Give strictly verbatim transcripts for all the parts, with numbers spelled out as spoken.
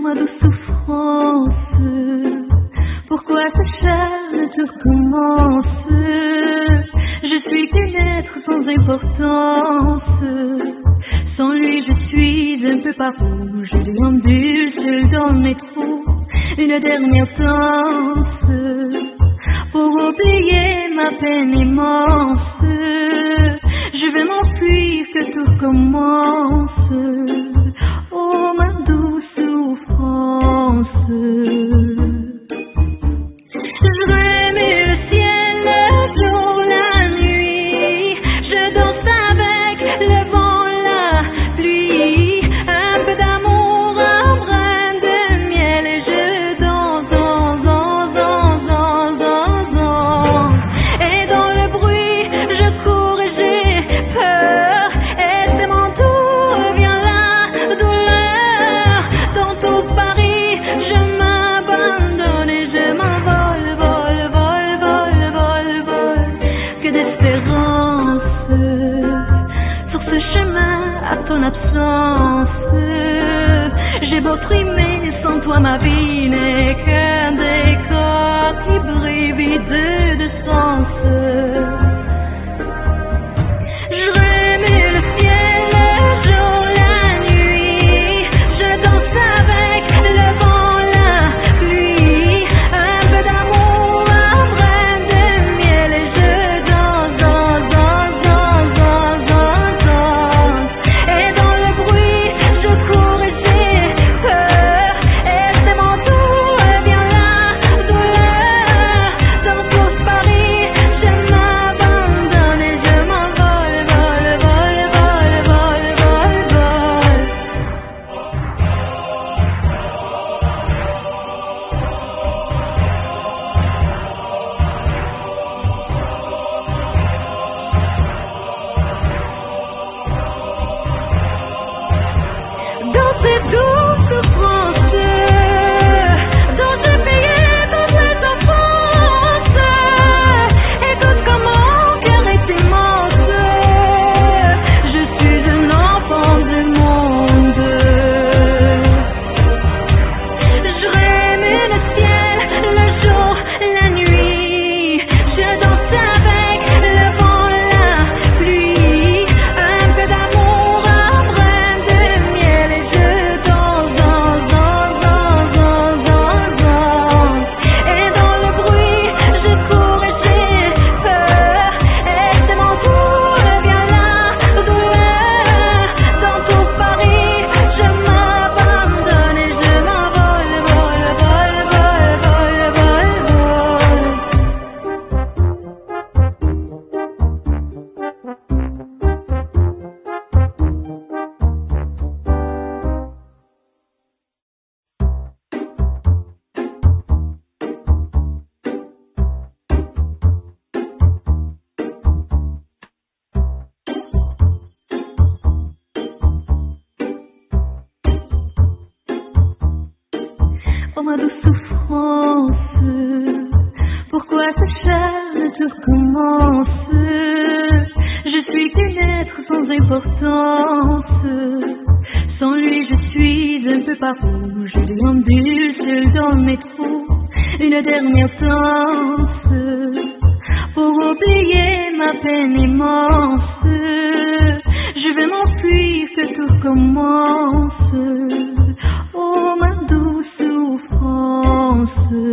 ma douce souffrance, pourquoi s'acharne, tout recommence? Je suis qu'un être sans importance, sans lui je suis un peu par où je déambule seul dans le métro, une dernière danse pour oublier ma peine immense. Je vais m'enfuir que tout recommence. Oh ma douce souffrance, j'aurais aimé le ciel, le jour, la nuit. Je danse avec le vent, la pluie. Un peu d'amour, un brin de miel. Et je danse, danse, danse, danse, danse, danse, danse. Et dans le bruit, je cours et j'ai peur. Et c'est mon tour, vient la douleur. Dans tout Paris, je m'abandonne et je m'envole, vole, vole, vole, vole, vole. Que d'espérance sur ce chemin à ton absence. J'ai beau trimer, sans toi ma vie n'est qu'un décor qui brille vide de sens. J'aurais aimé le ciel, le jour, la nuit. Je danse avec le vent, la pluie. Un peu d'amour, un brin de miel. Et je danse, danse, danse, danse, danse, danse, danse. Et dans le bruit, je cours et j'ai peur. Et c'est mon tour, vient la douleur. Dans tout Paris, je m'abandonne et je m'envole, vole, vole, vole, vole, vole, vole. Dans ces douces souffrances dont j'ai payé toute cette enfance, écoute comme mon cœur est immense. Je suis un enfant du monde. J'aurais aimé le ciel, le jour, la nuit. Je danse avec le vent, la pluie. Un peu d'amour, un brin de miel. Et je danse, danse, danse, danse, danse, danse, danse. Et dans le bruit, je cours et j'ai peur. Et c'est mon tour, vient la douleur. Dans tout Paris, je m'abandonne et je m'envole, vole, vole, vole, vole, vole, vole. Oh ma douce souffrance, pourquoi s'acharne, tout recommence? Je suis qu'un être sans importance, sans lui je suis un peu par où je déambule seul dans le métro, une dernière danse pour oublier ma peine immense. Je vais m'enfuir que tout recommence. Oh ma douce souffrance,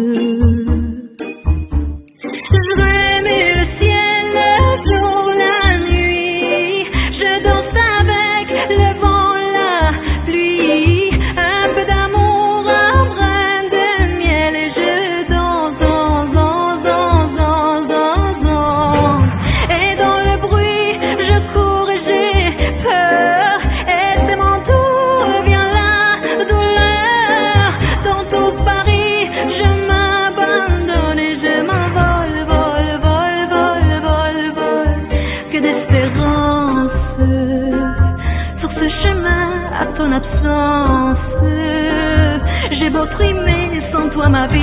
j'aurais aimé le ciel, le jour, la nuit. Je danse avec le vent, la pluie. Un peu d'amour, un brin de miel. Et je danse, danse, danse, danse, danse, danse, danse. Et dans le bruit, je cours et j'ai peur. Et c'est mon tour, vient la douleur. Dans tout Paris, je m'abandonne et je m'envole, vole, vole, vole, vole, vole. Que d'espérance sur ce chemin à ton absence. J'ai beau trimer, sans toi ma vie